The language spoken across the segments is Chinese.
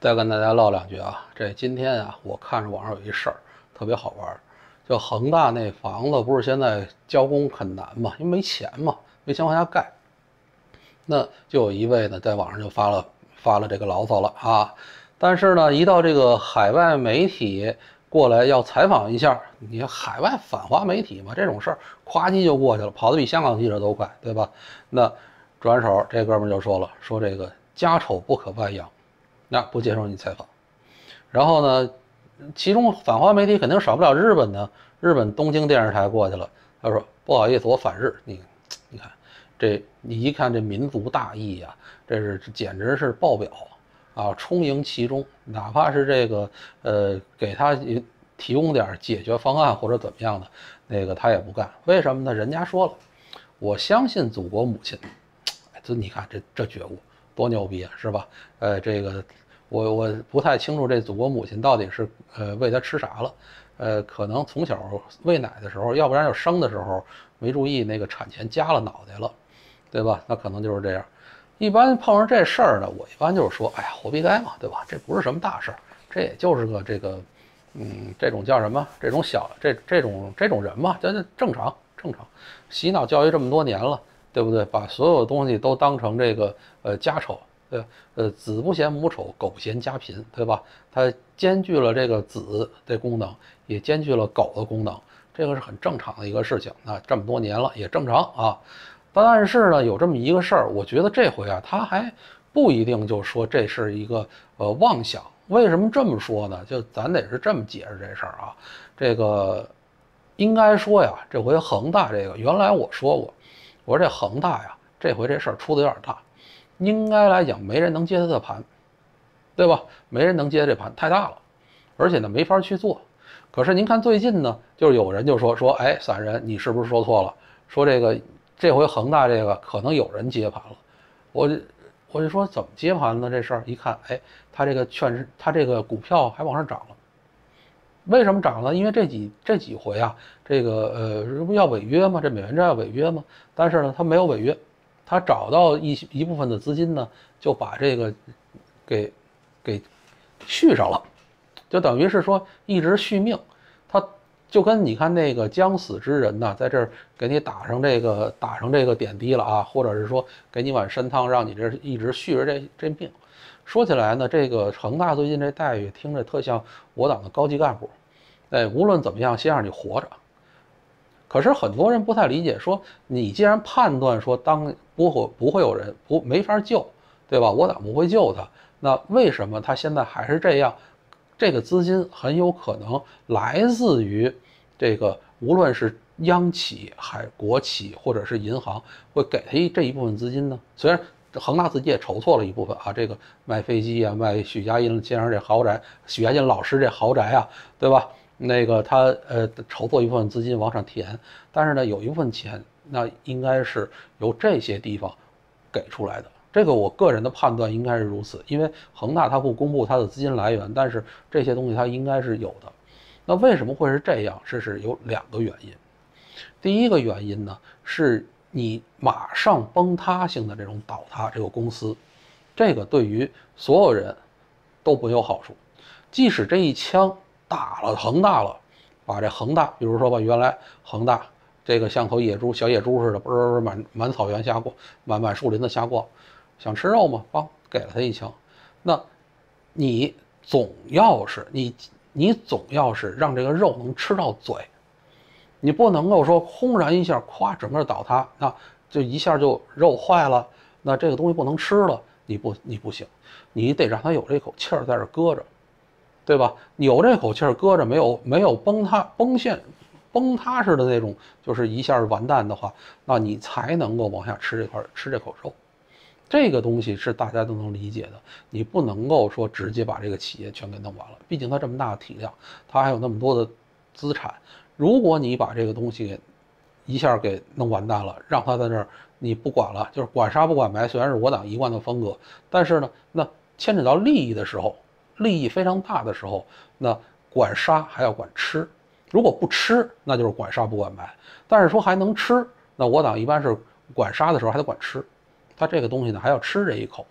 再跟大家唠两句啊，这今天啊，我看着网上有一事儿特别好玩，就恒大那房子不是现在交工很难嘛，因为没钱嘛，没钱往下盖。那就有一位呢在网上就发了这个牢骚了啊，但是呢，一到这个海外媒体过来要采访一下，你海外反华媒体嘛，这种事儿咵叽就过去了，跑得比香港记者都快，对吧？那转手这哥们就说了，说这个家丑不可外扬。那不接受你采访。然后呢，其中反华媒体肯定少不了日本的，日本东京电视台过去了，他说不好意思，我反日。你看，你一看这民族大义呀，这简直是爆表啊，充盈其中。哪怕是这个给他提供点解决方案或者怎么样的，那个他也不干。为什么呢？人家说了，我相信祖国母亲。这你看这觉悟多牛逼啊，是吧？这个我不太清楚这祖国母亲到底是喂他吃啥了，可能从小喂奶的时候，要不然就生的时候没注意那个产前夹了脑袋了，对吧？那可能就是这样。一般碰上这事儿呢，我一般就是说，哎呀，活逼该嘛，对吧？这不是什么大事儿，这也就是个这个，这种叫什么？这种这种人嘛，这正常。洗脑教育这么多年了。对不对？把所有东西都当成这个家丑，对，子不嫌母丑，狗不嫌家贫，对吧？它兼具了这个子的功能，也兼具了狗的功能，这个是很正常的一个事情。那这么多年了也正常啊。但是呢，有这么一个事儿，我觉得这回啊，他还不一定就说这是一个妄想。为什么这么说呢？就咱得是这么解释这事儿啊。这个应该说呀，这回恒大这个，原来我说过。我说这恒大呀，这回这事儿出的有点大，应该来讲没人能接他的盘，对吧？没人能接这盘，太大了，而且呢没法去做。可是您看最近呢，就是有人就说，哎，散人你是不是说错了？说这回恒大这个可能有人接盘了。我就说怎么接盘呢？这事儿一看，哎，他这个股票还往上涨了。为什么涨呢？因为这几回啊，这个这不要违约吗？这美元债要违约吗？但是呢，他没有违约，他找到一部分的资金呢，就把这个给续上了，就等于是说一直续命。他就跟你看那个将死之人呢，在这儿给你打上这个点滴了啊，或者是说给你碗参汤，让你这一直续着这命。说起来呢，这个恒大最近这待遇听着特像我党的高级干部，哎，无论怎么样，先让你活着。可是很多人不太理解，说你既然判断说不会有人没法救，对吧？我党不会救他，那为什么他现在还是这样？这个资金很有可能来自于这个无论是央企、国企或者是银行，会给他这一部分资金呢？虽然恒大自己也筹措了一部分啊，这个卖飞机啊，卖许家印先生这豪宅，许家印老师这豪宅啊，对吧？那个他筹措一部分资金往上填，但是呢，有一部分钱那应该是由这些地方给出来的。这个我个人的判断应该是如此，因为恒大它不公布它的资金来源，但是这些东西它应该是有的。那为什么会是这样？这是有2个原因。第一个原因呢，是你马上崩塌性的这种倒塌，这个公司，这个对于所有人都没有好处。即使这一枪打了恒大了，把这恒大，比如说把原来恒大这个像头小野猪似的，满草原瞎逛，满树林子瞎逛，想吃肉吗？帮给了他一枪。那你总要是让这个肉能吃到嘴，你不能够说轰然一下，咵整个倒塌，那就一下就肉坏了，那这个东西不能吃了，你不行，你得让它有这口气儿在这搁着，对吧？有这口气儿搁着，没有崩塌式的那种，就是一下完蛋的话，那你才能够往下吃这口肉。这个东西是大家都能理解的，你不能够说直接把这个企业全给弄完了，毕竟它这么大的体量，它还有那么多的资产。如果你把这个东西一下给弄完蛋了，让它在这儿你不管了，就是管杀不管埋，虽然是我党一贯的风格，但是呢，那牵扯到利益的时候，利益非常大的时候，那管杀还要管吃。如果不吃，那就是管杀不管埋。但是说还能吃，那我党一般是管杀的时候还得管吃，它这个东西呢还要吃这一口。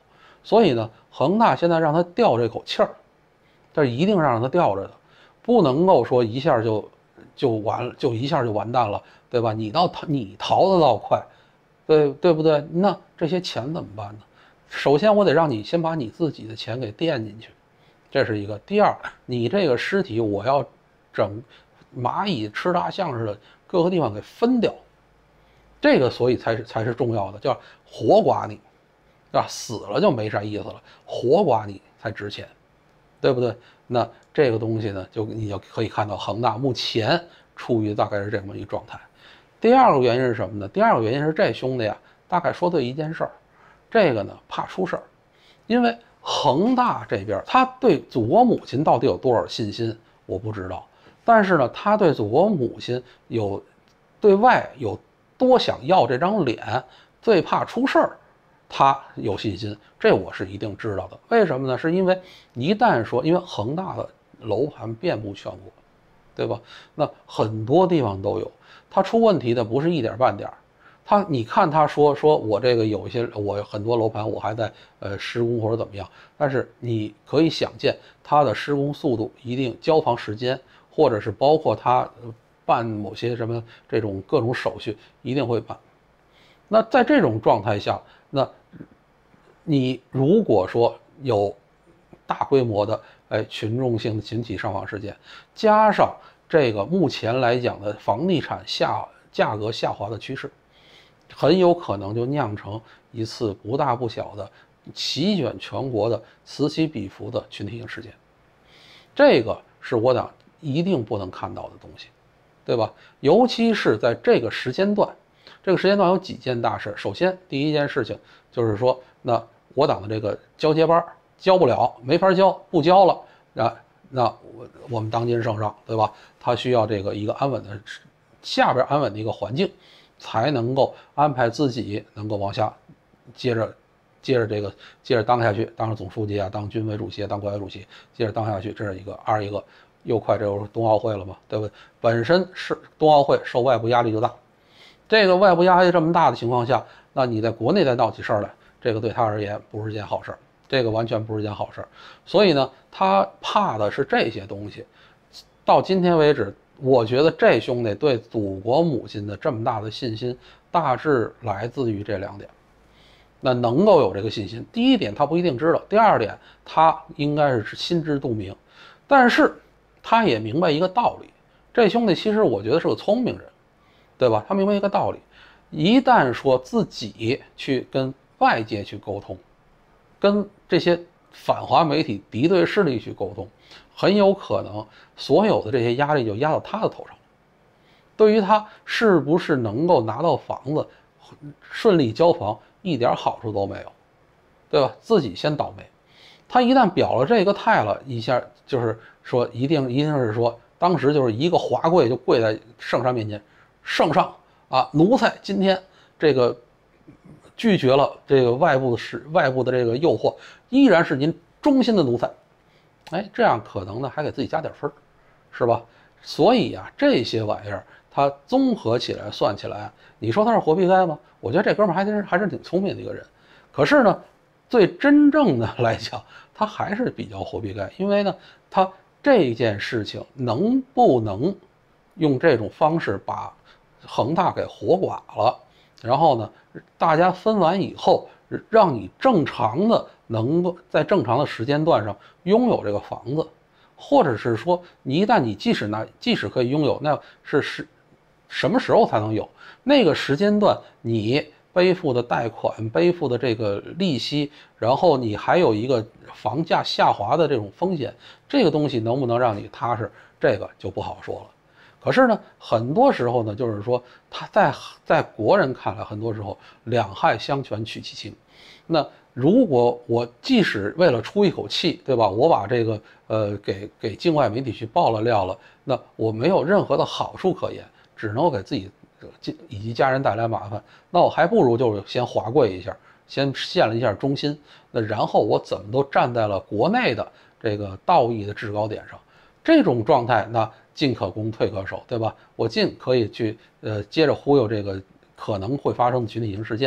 所以呢，恒大现在让他吊这口气儿，这一定让他吊着的，不能够说一下就完了，就一下就完蛋了，对吧？你逃得倒快，对不对？那这些钱怎么办呢？首先我得让你先把你自己的钱给垫进去，这是一个。第二，你这个尸体我要整蚂蚁吃大象似的各个地方给分掉，这个所以才是重要的，叫活剐你，对吧？死了就没啥意思了，活剐你才值钱，对不对？那这个东西呢，你就可以看到恒大目前处于大概是这么一个状态。第二个原因是什么呢？第二个原因是这兄弟啊，大概说对一件事儿，这个呢怕出事儿，因为恒大这边他对祖国母亲到底有多少信心，我不知道，但是呢，他对祖国母亲对外有多想要这张脸，最怕出事儿，他有信心，这我是一定知道的。为什么呢？是因为一旦说，因为恒大的楼盘遍布全国，对吧？那很多地方都有，他出问题的不是一点半点儿。你看他说我这个有一些我很多楼盘我还在施工或者怎么样，但是你可以想见他的施工速度一定交房时间，或者是包括他办某些什么这种各种手续一定会办。那在这种状态下，那你如果说有大规模的群众性的群体上访事件，加上这个目前来讲的房地产价格下滑的趋势，很有可能就酿成一次不大不小的席卷全国的此起彼伏的群体性事件。这个是我党一定不能看到的东西，对吧？尤其是在这个时间段，有几件大事。首先，第一件事情就是说，那我党的这个交接班交不了，没法交，不交了，那我们当今圣上，对吧？他需要这个一个安稳的下边安稳的一个环境，才能够安排自己能够往下接着当下去，当上总书记啊，当军委主席啊，当国家主席，接着当下去，这是一个。二一个，又快这就是冬奥会了嘛，对不对？本身是冬奥会受外部压力就大，这个外部压力这么大的情况下，那你在国内再闹起事儿来，这个对他而言不是件好事儿，这个完全不是件好事儿。所以呢，他怕的是这些东西。到今天为止，我觉得这兄弟对祖国母亲的这么大的信心，大致来自于这两点。那能够有这个信心，第一点他不一定知道，第二点他应该是心知肚明，但是他也明白一个道理，这兄弟其实我觉得是个聪明人，对吧？他明白一个道理，一旦说自己去跟外界去沟通，跟这些反华媒体敌对势力去沟通，很有可能所有的这些压力就压到他的头上，对于他是不是能够拿到房子顺利交房一点好处都没有，对吧？自己先倒霉。他一旦表了这个态了，一下就是说一定是说，当时就是一个华贵就跪在圣上面前，圣上啊，奴才今天这个拒绝了这个外部的这个诱惑，依然是您忠心的奴才。哎，这样可能呢还给自己加点分，是吧？所以啊，这些玩意儿他综合起来算起来，你说他是活逼该吗？我觉得这哥们还是挺聪明的一个人。可是呢，最真正的来讲，他还是比较活逼该，因为呢，他这件事情能不能用这种方式把恒大给活剐了，然后呢，大家分完以后，让你正常的能够在正常的时间段上拥有这个房子，或者是说，你即使可以拥有，那是什么时候才能有？那个时间段你背负的贷款、背负的这个利息，然后你还有一个房价下滑的这种风险，这个东西能不能让你踏实，这个就不好说了。可是呢，很多时候呢，就是说他在国人看来，很多时候两害相权取其轻。那如果我即使为了出一口气，对吧？我把这个给境外媒体去爆了料了，那我没有任何的好处可言，只能够给自己以及家人带来麻烦。那我还不如就是先华贵一下，先献了一下忠心，那然后我怎么都站在了国内的这个道义的制高点上。这种状态，那进可攻退可守，对吧？我进可以去接着忽悠这个可能会发生的群体性事件，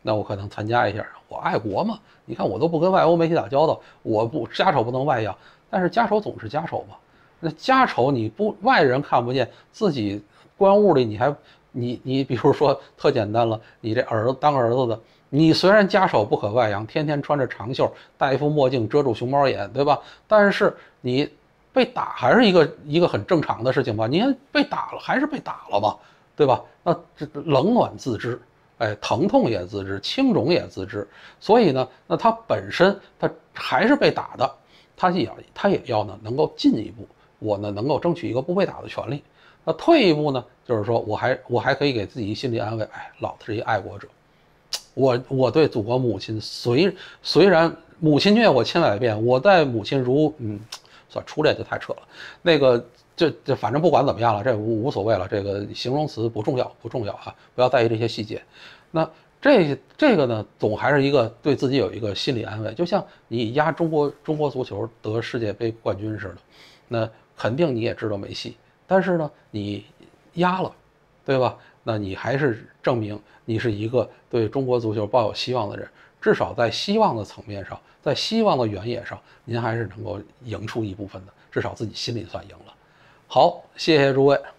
那我可能参加一下，我爱国嘛。你看我都不跟外欧媒体打交道，我不家丑不能外扬，但是家丑总是家丑嘛。那家丑你不外人看不见，自己关屋里你比如说特简单了，你这当儿子的，你虽然家丑不可外扬，天天穿着长袖，戴一副墨镜遮住熊猫眼，对吧？但是你被打还是一个很正常的事情吧？你看被打了还是被打了嘛，对吧？那这冷暖自知。哎，疼痛也自知，青肿也自知，所以呢，那他本身他还是被打的，他也要呢能够进一步，我呢能够争取一个不被打的权利。那退一步呢，就是说我还可以给自己心理安慰，哎，老子是一爱国者，我对祖国母亲虽然母亲虐我千百遍，我待母亲如算初恋就太扯了，那个。这反正不管怎么样了，这无所谓了。这个形容词不重要啊，不要在意这些细节。那这个呢，总还是一个对自己有一个心理安慰，就像你压中国足球得世界杯冠军似的，那肯定你也知道没戏，但是呢，你压了，对吧？那你还是证明你是一个对中国足球抱有希望的人，至少在希望的层面上，在希望的原野上，您还是能够赢出一部分的，至少自己心里算赢了。好，谢谢诸位。